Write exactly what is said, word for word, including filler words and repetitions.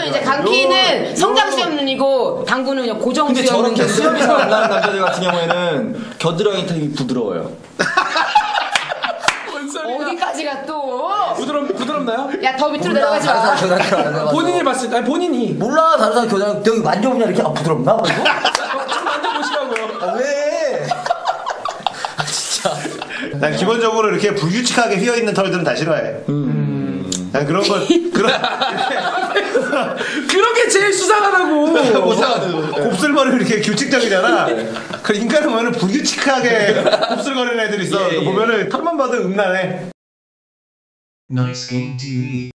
이제 강키는 성장 수염 눈이고 당구는 그냥 고정 근데 수염 눈. 저렇게 수염이 잘 안 나는 남자들 같은 경우에는 겨드랑이 털이 부드러워요. 어디까지가 또? 부드럽 부드럽나요? 야 더 밑으로 몰라, 내려가지 다른 마. 사람 겨드랑이 안 해봐서. 본인이 봤을 때 아니 본인이 몰라 다른 사람 겨드랑이 여기 만져보냐 이렇게 아 부드럽나 뭐 이거? 좀 만져보시라고요. 아 왜? 아 진짜. 난 기본적으로 이렇게 불규칙하게 휘어 있는 털들은 다 싫어해. 음. 난 그런 거 그런 그런 게 제일 수상하다고. 곱슬머리 이렇게 규칙적이잖아. 그 인간은 보면은 불규칙하게 곱슬거리는 애들이 있어. 예, 예. 보면은 털만 봐도 음란해. Nice Game 티비